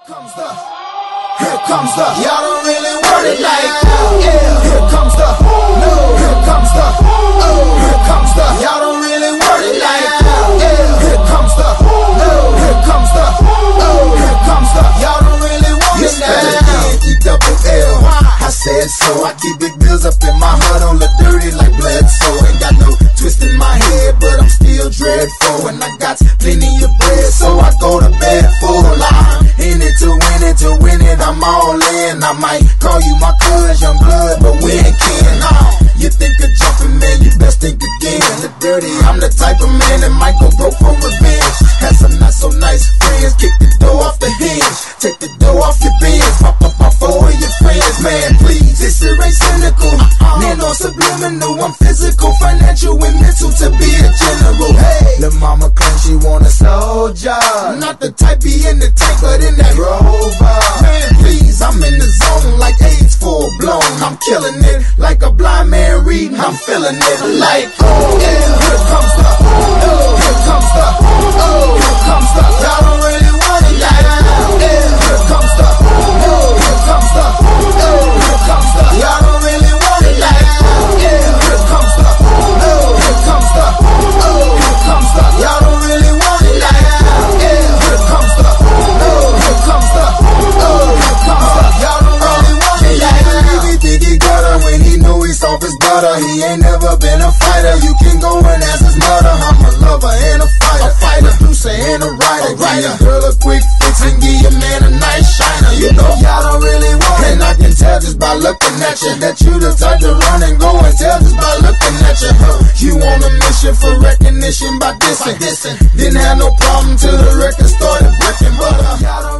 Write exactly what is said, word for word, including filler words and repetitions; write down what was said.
comes the, here comes the, y'all don't really want it like, yeah. Here comes the, no. Here comes the, oh. Here comes the, y'all don't really want it like, yeah. Here comes the, no. Here comes the, oh. Here comes the, y'all don't really want it like, E double L. I said so. I keep big bills up in my heart on the dirty like blood. So ain't got no twist in my head, but I'm still dreadful, and I got plenty of bread, so I go to bed full. I'm in it to win it, to win it, I'm all in. I might call you my cuz, young blood, but we ain't kin. Uh, you think of jumping, man, you best think again. The dirty, I'm the type of man that might go broke for revenge. Had some not so nice friends, kick the door off the hinge, take the door off your bins, pop up off four of your friends, man, please. This shit ain't cynical, nano subliminal, I'm physical, financial, and mental to be a general. Hey, the mama claims she want a soldier, not the type be in the tank, but in that rover. Man, please, I'm in the zone like AIDS full blown. I'm killing it like a blind man reading. I'm feeling it like, oh yeah. Here comes the, oh. Here comes the, oh. Here comes the, y'all don't really want it like, yeah. Here comes the, oh. Here comes the, oh. Here comes the, y'all don't really want it like, yeah. Here comes the, oh. Here comes the, oh. Here comes the, y'all don't really want it like, yeah. Here comes the, oh. Here comes the, oh. Here comes the, y'all don't really want it like, yeah. He think he got her when he knew he's off his butter. He ain't never been a fighter. You can go and ask his mother. I'm a lover and a fighter, a fighter, producer and a writer. Give your girl a quick fix and give your man a nice shiner. You know y'all don't really want it, and I can tell just by looking at you that you the type to run and go and tell just by looking at you. Huh. You on a mission for recognition by dissing. Didn't have no problem till the record started breaking, but uh, y'all don't